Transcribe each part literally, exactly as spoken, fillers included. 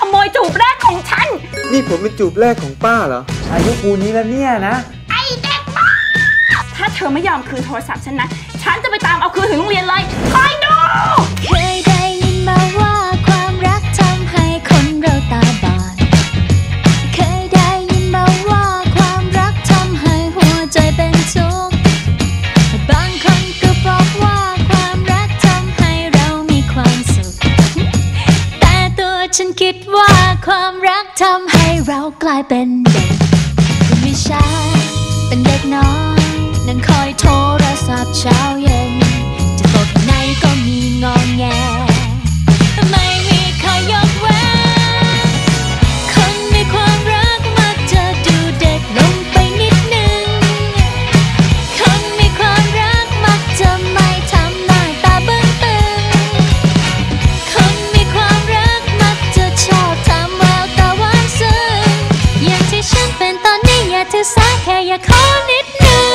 โมยจูบแรกของฉันนี่ผมเป็นจูบแรกของป้าเหรออายุปูนี้แล้วเนี่ยนะไอเด็กบ้าถ้าเธอไม่ยอมคืนโทรศัพท์ฉันนะฉันจะไปตามเอาคืนถึงโรงเรียนเลยคอยดูเคยได้ยินมาว่าความรักทำให้คนเราตาบอดเคยได้ยินมาว่าความรักทำให้หัวใจเป็นทุกข์บางคนก็บอกว่าความรักทำให้เรามีความสุขแต่ตัวฉันคิดว่าความรักทำให้เรากลายเป็นเด็กไม่ใช่เป็นเด็กน้อยนั่งคอยโทรศัพท์เช้าเย็นจะโตแค่ไหนก็มีงอแงไม่มีใครยกเว้นคนมีความรักมักจะดูเด็กลงไปนิดนึงคนมีความรักมักจะไม่ทำหน้าตาบึ้งตึงคนมีความรักมักจะชอบทำแววตาหวานซึ้งอย่างที่ฉันเป็นตอนนี้อย่าถือสาแค่อยากขอนิดนึง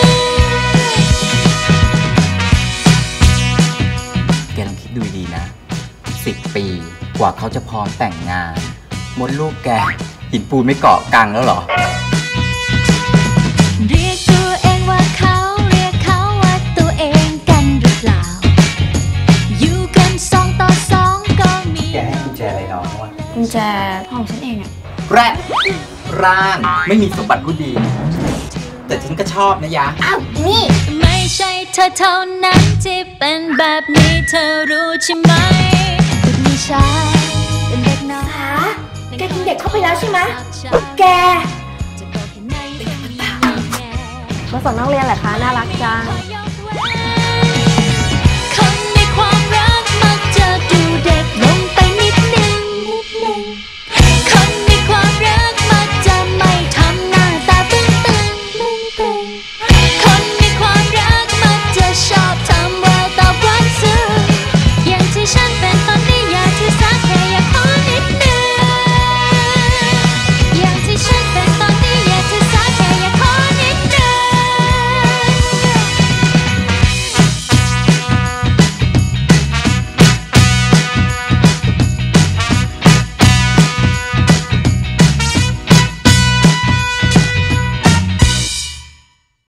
แกลองคิดดูดีนะสิบปีกว่าเขาจะพร้อมแต่งงานมดลูกแกหินปูนไม่เกาะกังแล้วหรอเรียกตัวเองว่าเขาเรียกเขาว่าตัวเองกันหรือเปล่าอยู่กันสองต่อสองก็มีแกให้กุญแจอะไรน้องวะกุญแจห้องฉันเองอะแรดร่างไม่มีสมบัติผู้ดีแต่ฉันก็ชอบนะยะอ้าวนี่ไม่ใช่เธอเท่านั้นที่เป็นแบบนี้เธอรู้ใช่ไหมคุณไม่ใช่เป็นเด็กน้อยแกกินเด็กเข้าไปแล้วใช่ไหมแกมาส่งนักเรียนเหรอคะน่ารักจัง